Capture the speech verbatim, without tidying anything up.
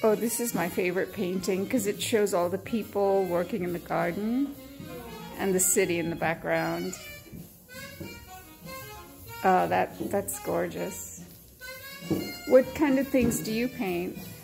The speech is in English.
Oh, this is my favorite painting because it shows all the people working in the garden and the city in the background. Oh, that, that's gorgeous. What kind of things do you paint?